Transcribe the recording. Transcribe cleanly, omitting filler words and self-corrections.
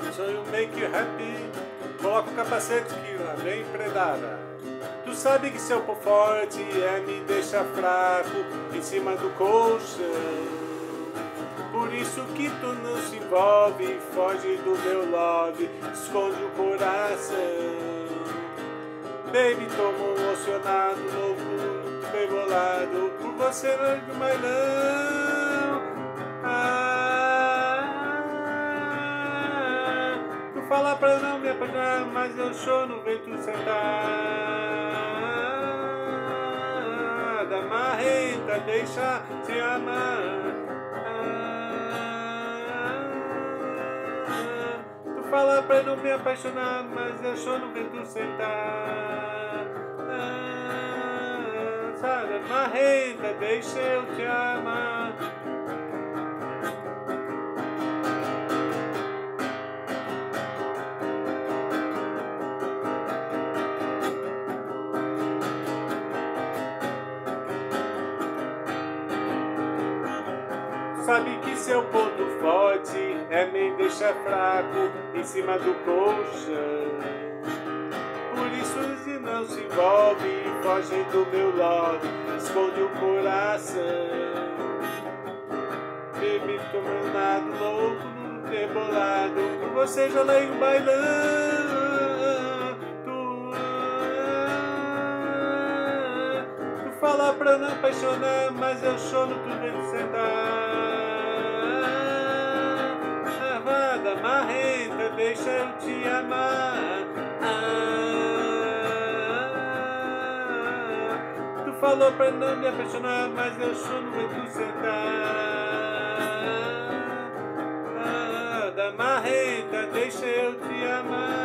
So you make you happy. Coloca o capacete que lá vem empregada. Tu sabe que seu pão forte me deixa fraco em cima do colchão. Por isso que tu não se envolve, foge do meu love, esconde o coração. Baby, tô emocionado, louco, bem bolado, por você no bailão. Tu fala pra não me apagar, mas eu choro no vento sentada. Marrenta, deixa te amar. Fala pra não me apaixonar, mas eu choro no vento sentar. Sabe, marrenta, deixa eu te amar. Sabe que seu ponto forte me deixa fraco em cima do colchão. Por isso se não se envolve, foge do meu love, esconde o coração. Baby, tô meu lado louco, rebolado, por você já leio o bailão. Tu fala pra não apaixonar, mas eu choro tudo vendo sentar. Marrenta, deixa eu te amar. Tu falou pra não me apaixonar, mas eu choro no vento sentar. Marrenta, deixa eu te amar.